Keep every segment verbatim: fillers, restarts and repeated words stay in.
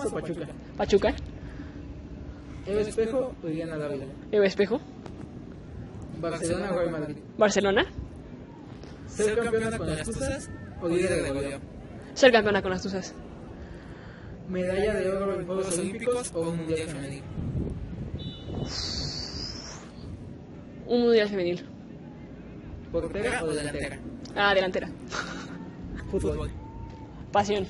Pumas o Pachuca? Pachuca. ¿Eva Espejo o Diana Dávila? Eva Espejo. ¿Barcelona o Real Madrid? Barcelona. ¿Ser campeona con las Tuzas o líder de goleo? Ser campeona con las Tuzas. ¿Medalla de oro en Juegos Olímpicos o un mundial femenil? Un mundial femenil. ¿Portera o delantera? Ah, delantera. Fútbol. Pasión.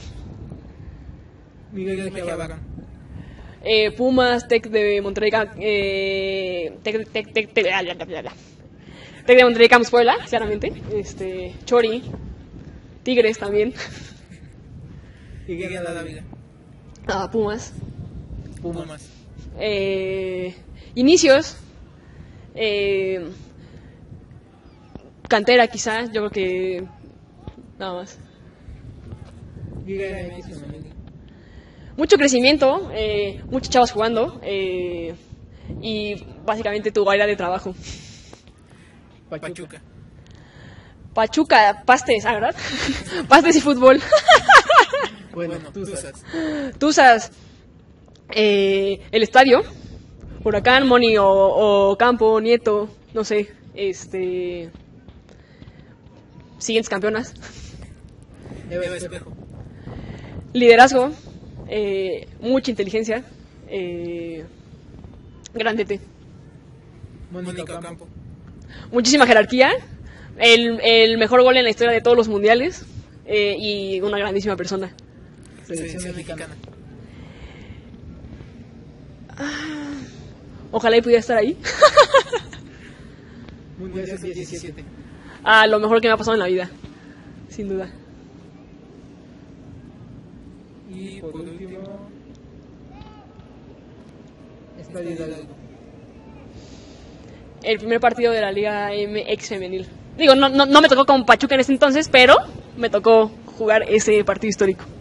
Miguel Mejía Barón. Eh, Pumas, Tec de Monterrey, eh, Tec, Tec, Tec, Tec, ah, ya, ya, ya, ya. Tec de Monterrey, Campus Puebla, claramente. Este, Chori, Tigres también. ¿Y Diana Dávila? Ah, Pumas. Pumas. Eh, inicios. Eh, cantera, quizás. Yo creo que nada más. Liga M X femenil. Mucho crecimiento, eh, muchos chavos jugando eh, y básicamente tu área de trabajo. Pachuca. Pachuca, pastes, ¿ah, verdad? Pastes y fútbol. Bueno, Tuzas. Tuzas, eh, el estadio, Huracán, Moni o, o Campo, Nieto, no sé, este, siguientes campeonas. Eva Espejo. Liderazgo, eh, mucha inteligencia, eh, grandete. Mónica Ocampo. Muchísima jerarquía, el, el mejor gol en la historia de todos los mundiales eh, y una grandísima persona. Selección mexicana. Ah, ojalá y pudiera estar ahí. Mundial sub diecisiete. Ah, lo mejor que me ha pasado en la vida, sin duda. Y por último, Estadio Hidalgo. El primer partido de la Liga M X femenil. Digo, no, no, no me tocó con Pachuca en ese entonces, pero me tocó jugar ese partido histórico.